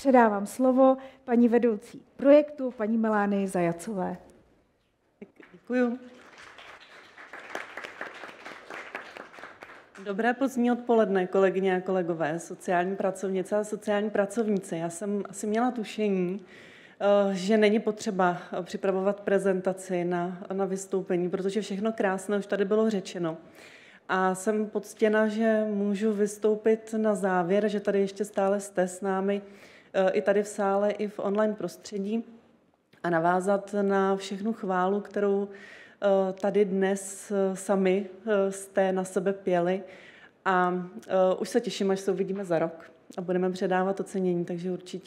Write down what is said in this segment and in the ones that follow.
předávám slovo paní vedoucí projektu, paní Melánii Zajacové. Děkuju. Dobré pozdní odpoledne, kolegyně a kolegové, sociální pracovnice a sociální pracovníci. Já jsem asi měla tušení, že není potřeba připravovat prezentaci na vystoupení, protože všechno krásné už tady bylo řečeno. A jsem poctěna, že můžu vystoupit na závěr, že tady ještě stále jste s námi i tady v sále, i v online prostředí a navázat na všechnu chválu, kterou tady dnes sami jste na sebe pěli. A už se těším, až se uvidíme za rok a budeme předávat ocenění, takže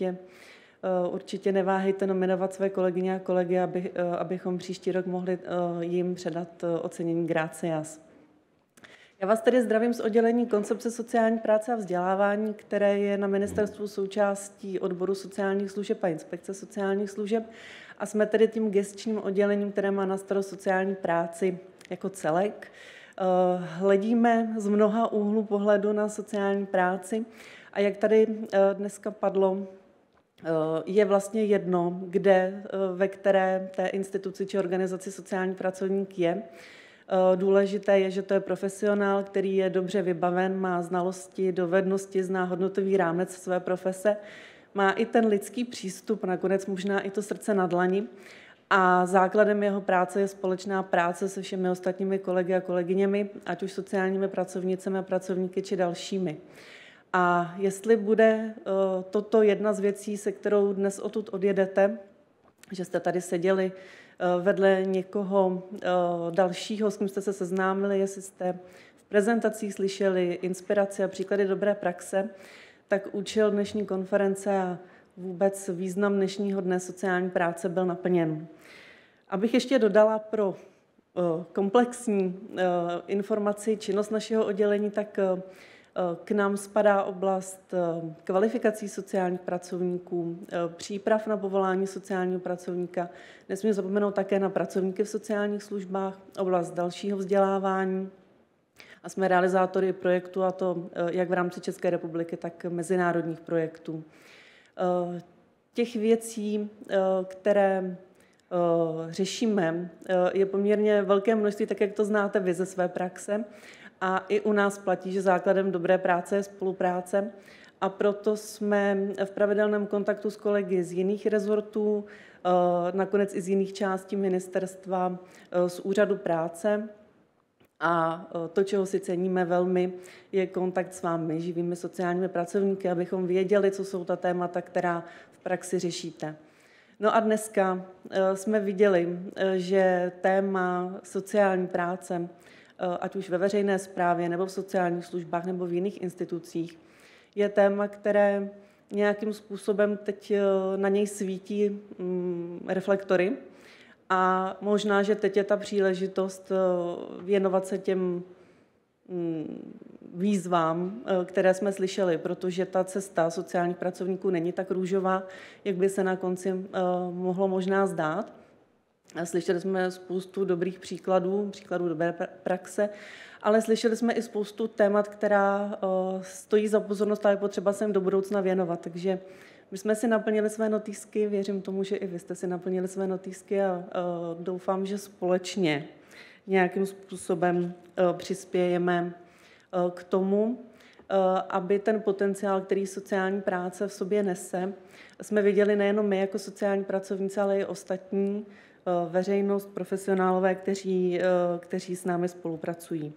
určitě neváhejte nominovat své kolegyně a kolegy, abychom příští rok mohli jim předat ocenění Gracias. Já vás tedy zdravím z oddělení koncepce sociální práce a vzdělávání, které je na ministerstvu součástí odboru sociálních služeb a inspekce sociálních služeb. A jsme tedy tím gesčním oddělením, které má na starost sociální práci jako celek. Hledíme z mnoha úhlů pohledu na sociální práci a jak tady dneska padlo, je vlastně jedno, ve které té instituci či organizaci sociální pracovník je. Důležité je, že to je profesionál, který je dobře vybaven, má znalosti, dovednosti, zná hodnotový rámec své profese, má i ten lidský přístup, nakonec možná i to srdce na dlani. A základem jeho práce je společná práce se všemi ostatními kolegy a kolegyněmi, ať už sociálními pracovnicemi a pracovníky či dalšími. A jestli bude toto jedna z věcí, se kterou dnes odtud odjedete, že jste tady seděli vedle někoho dalšího, s kým jste se seznámili, jestli jste v prezentacích slyšeli inspiraci a příklady dobré praxe, tak účel dnešní konference a vůbec význam dnešního dne sociální práce byl naplněn. Abych ještě dodala pro komplexní informaci činnost našeho oddělení, tak k nám spadá oblast kvalifikací sociálních pracovníků, příprav na povolání sociálního pracovníka. Nesmím zapomenout také na pracovníky v sociálních službách, oblast dalšího vzdělávání. A jsme realizátory projektu, a to jak v rámci České republiky, tak mezinárodních projektů. Těch věcí, které řešíme, je poměrně velké množství, tak jak to znáte vy ze své praxe. A i u nás platí, že základem dobré práce je spolupráce. A proto jsme v pravidelném kontaktu s kolegy z jiných rezortů, nakonec i z jiných částí ministerstva, z úřadu práce. A to, čeho si ceníme velmi, je kontakt s vámi, živými sociálními pracovníky, abychom věděli, co jsou ta témata, která v praxi řešíte. No a dneska jsme viděli, že téma sociální práce, ať už ve veřejné správě, nebo v sociálních službách, nebo v jiných institucích, je téma, které nějakým způsobem teď na něj svítí reflektory. A možná, že teď je ta příležitost věnovat se těm výzvám, které jsme slyšeli, protože ta cesta sociálních pracovníků není tak růžová, jak by se na konci mohlo možná zdát. Slyšeli jsme spoustu dobrých příkladů dobré praxe, ale slyšeli jsme i spoustu témat, která stojí za pozornost a je potřeba se jim do budoucna věnovat. Takže my jsme si naplnili své notýsky, věřím tomu, že i vy jste si naplnili své notýsky a doufám, že společně nějakým způsobem přispějeme k tomu, aby ten potenciál, který sociální práce v sobě nese, jsme viděli nejenom my jako sociální pracovníci, ale i ostatní, veřejnost, profesionálové, kteří s námi spolupracují.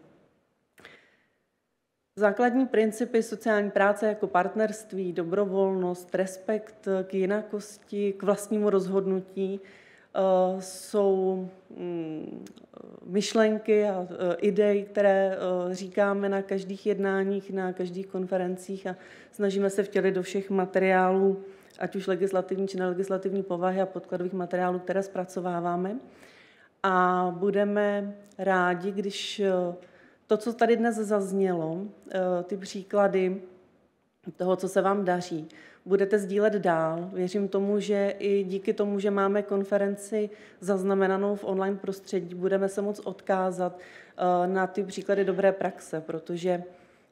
Základní principy sociální práce jako partnerství, dobrovolnost, respekt k jinakosti, k vlastnímu rozhodnutí jsou myšlenky a idei, které říkáme na každých jednáních, na každých konferencích a snažíme se vtělit do všech materiálů, ať už legislativní či nelegislativní povahy a podkladových materiálů, které zpracováváme. A budeme rádi, když to, co tady dnes zaznělo, ty příklady toho, co se vám daří, budete sdílet dál. Věřím tomu, že i díky tomu, že máme konferenci zaznamenanou v online prostředí, budeme se moct odkázat na ty příklady dobré praxe, protože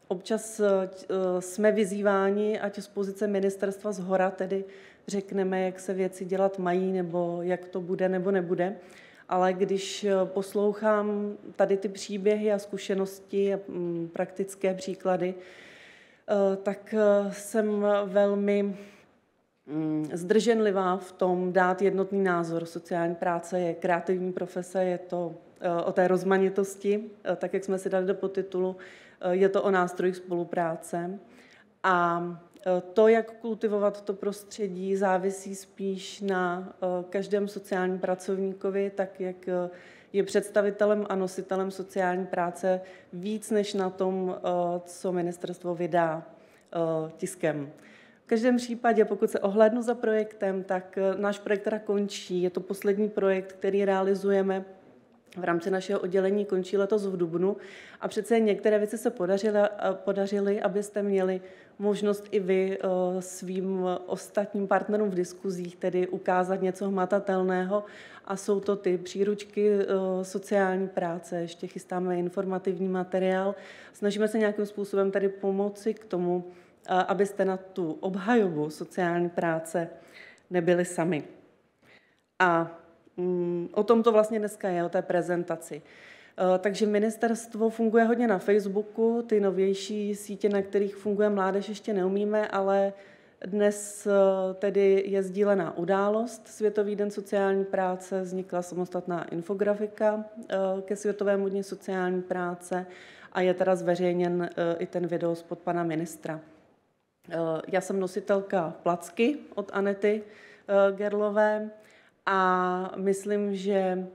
Občas jsme vyzýváni, ať z pozice ministerstva zhora, tedy řekneme, jak se věci dělat mají, nebo jak to bude nebo nebude. Ale když poslouchám tady ty příběhy a zkušenosti a praktické příklady, tak jsem velmi zdrženlivá v tom dát jednotný názor. Sociální práce je kreativní profese, je to o té rozmanitosti, tak jak jsme si dali do podtitulu, je to o nástrojích spolupráce. A to, jak kultivovat to prostředí, závisí spíš na každém sociálním pracovníkovi, tak jak je představitelem a nositelem sociální práce, víc než na tom, co ministerstvo vydá tiskem. V každém případě, pokud se ohlédnu za projektem, tak náš projekt teda končí. Je to poslední projekt, který realizujeme v rámci našeho oddělení, končí letos v dubnu. A přece některé věci se podařily, abyste měli možnost i vy svým ostatním partnerům v diskuzích tedy ukázat něco hmatatelného. A jsou to ty příručky sociální práce, ještě chystáme informativní materiál. Snažíme se nějakým způsobem tady pomoci k tomu, abyste na tu obhajobu sociální práce nebyli sami. A o tom to vlastně dneska je, o té prezentaci. Takže ministerstvo funguje hodně na Facebooku, ty novější sítě, na kterých funguje mládež, ještě neumíme, ale dnes tedy je sdílená událost. Světový den sociální práce, vznikla samostatná infografika ke Světovému dni sociální práce a je teda zveřejněn i ten videospot pana ministra. Já jsem nositelka placky od Anety Gerlové a myslím, že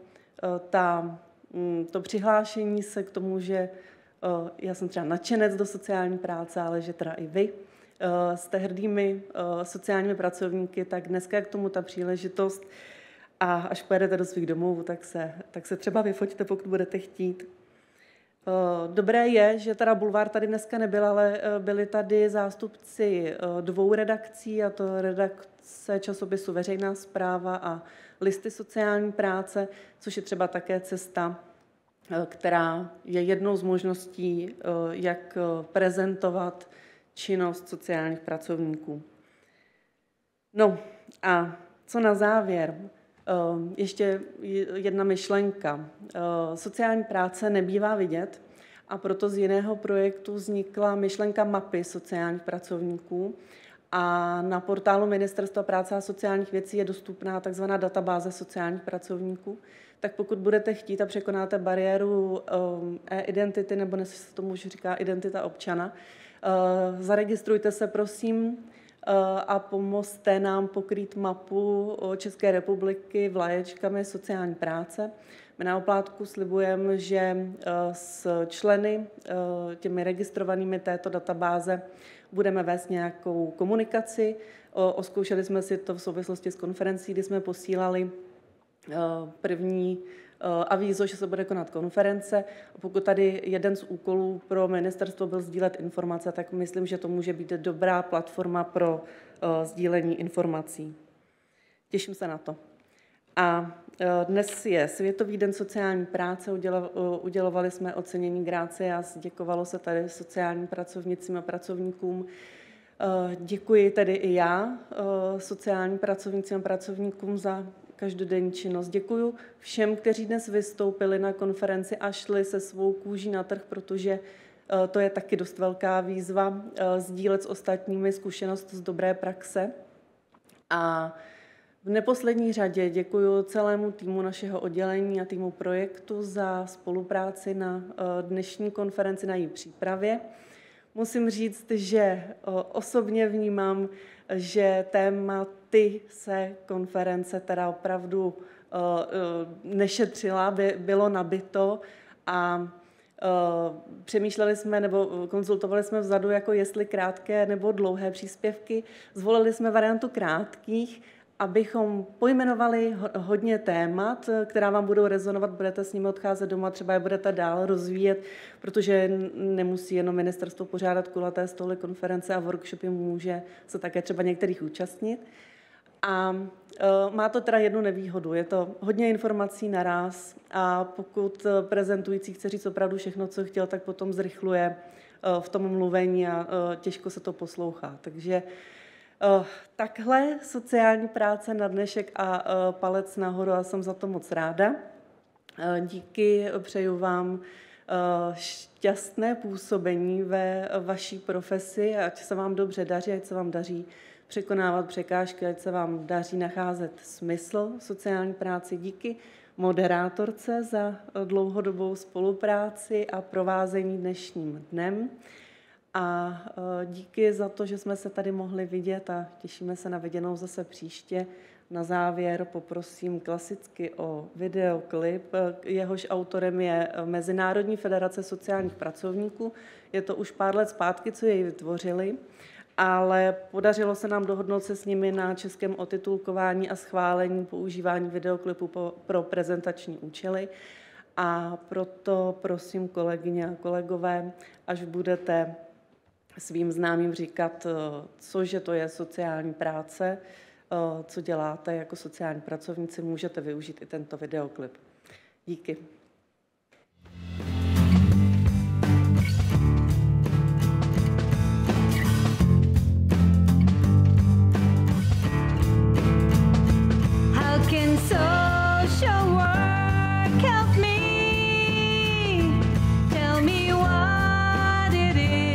to přihlášení se k tomu, že já jsem třeba nadšenec do sociální práce, ale že teda i vy jste hrdými sociálními pracovníky, tak dneska je k tomu ta příležitost a až pojedete do svých domovů, tak se třeba vyfoťte, pokud budete chtít. Dobré je, že teda Bulvár tady dneska nebyl, ale byli tady zástupci 2 redakcí, a to redakce časopisu Veřejná správa a Listy sociální práce, což je třeba také cesta, která je jednou z možností, jak prezentovat činnost sociálních pracovníků. No a co na závěr? Ještě jedna myšlenka. Sociální práce nebývá vidět a proto z jiného projektu vznikla myšlenka mapy sociálních pracovníků a na portálu Ministerstva práce a sociálních věcí je dostupná takzvaná databáze sociálních pracovníků. Tak pokud budete chtít a překonáte bariéru e-identity, nebo dnes se tomu už říká identita občana, zaregistrujte se prosím a pomozte nám pokrýt mapu České republiky vlaječkami sociální práce. My na oplátku slibujeme, že s členy, těmi registrovanými této databáze, budeme vést nějakou komunikaci. Oskoušeli jsme si to v souvislosti s konferencí, kdy jsme posílali první avízo, že se bude konat konference. Pokud tady jeden z úkolů pro ministerstvo byl sdílet informace, tak myslím, že to může být dobrá platforma pro sdílení informací. Těším se na to. A dnes je Světový den sociální práce, udělovali jsme ocenění Gracias, děkovalo se tady sociálním pracovnicím a pracovníkům. Děkuji tedy i já sociálním pracovnicím a pracovníkům za každodenní činnost. Děkuji všem, kteří dnes vystoupili na konferenci a šli se svou kůží na trh, protože to je taky dost velká výzva sdílet s ostatními zkušenost z dobré praxe. A v neposlední řadě děkuji celému týmu našeho oddělení a týmu projektu za spolupráci na dnešní konferenci, na její přípravě. Musím říct, že osobně vnímám, že tématy se konference teda opravdu nešetřila, bylo nabito a přemýšleli jsme nebo konzultovali jsme vzadu, jako jestli krátké nebo dlouhé příspěvky. Zvolili jsme variantu krátkých, abychom pojmenovali hodně témat, která vám budou rezonovat, budete s nimi odcházet doma, třeba je budete dál rozvíjet, protože nemusí jenom ministerstvo pořádat kulaté stoly, konference a workshopy, může se také třeba některých účastnit. A má to teda jednu nevýhodu, je to hodně informací naráz a pokud prezentující chce říct opravdu všechno, co chtěl, tak potom zrychluje v tom mluvení a těžko se to poslouchá. Takže takhle sociální práce na dnešek a palec nahoru a jsem za to moc ráda. Díky, přeju vám šťastné působení ve vaší profesi, ať se vám dobře daří, ať se vám daří překonávat překážky, ať se vám daří nacházet smysl v sociální práci. Díky moderátorce za dlouhodobou spolupráci a provázení dnešním dnem. A díky za to, že jsme se tady mohli vidět a těšíme se na viděnou zase příště. Na závěr poprosím klasicky o videoklip. Jehož autorem je Mezinárodní federace sociálních pracovníků. Je to už pár let zpátky, co jej vytvořili, ale podařilo se nám dohodnout se s nimi na českém otitulkování a schválení používání videoklipu pro prezentační účely. A proto prosím kolegyně a kolegové, až budete svým známým říkat, cože to je sociální práce, co děláte jako sociální pracovníci, můžete využít i tento videoklip. Díky. How can social work help me? Tell me what it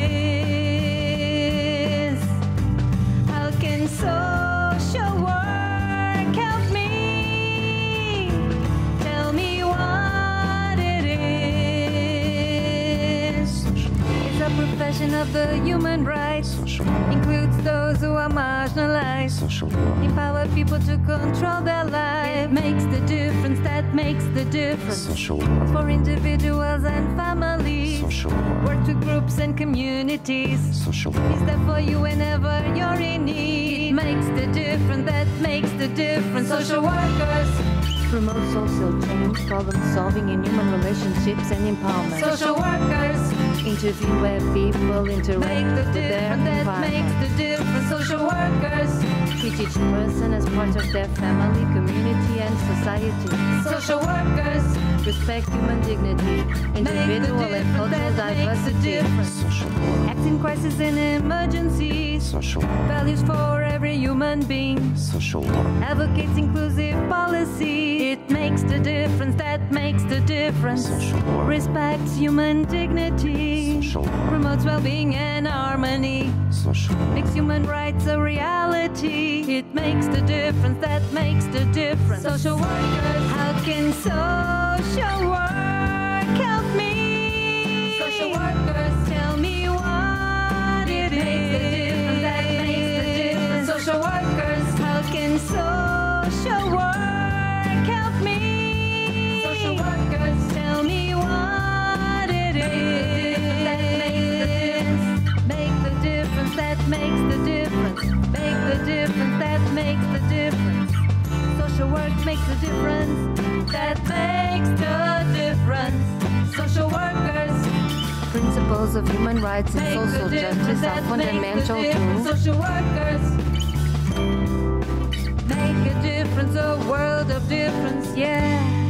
is. How can social work help me? Tell me what it is. It's a profession of the human rights. Includes those who are marginalized. Empower people to control their lives. It makes the difference, that makes the difference. For individuals and families. Work to groups and communities. It's there for you whenever you're in need. It makes the difference, that makes the difference. Social workers promote social change, problem-solving in human relationships and empowerment. Social workers Interview where people interact make the with their difference, that makes environment. the difference. Social workers Treat each person as part of their family, community and society. Social workers Respect human dignity, individual and cultural diversity. act in crisis and emergencies. Values for every human being. Advocates inclusive policy. It makes the difference, that makes the difference. Respects human dignity. Promotes well-being and harmony. Makes human rights a reality. It makes the difference, that makes the difference. Social workers, how can social work help me? Social workers, tell me what it is. That makes the difference. Social workers, how can social work help me? Social workers, tell me what it is. That makes the difference. Make the difference, that makes the difference. Make the difference, that makes the difference. Social work makes a difference. That makes the difference. Social workers Principles of human rights and make social the justice difference. are That makes the fundamental difference. to Social workers make a difference. A world of difference. Yeah.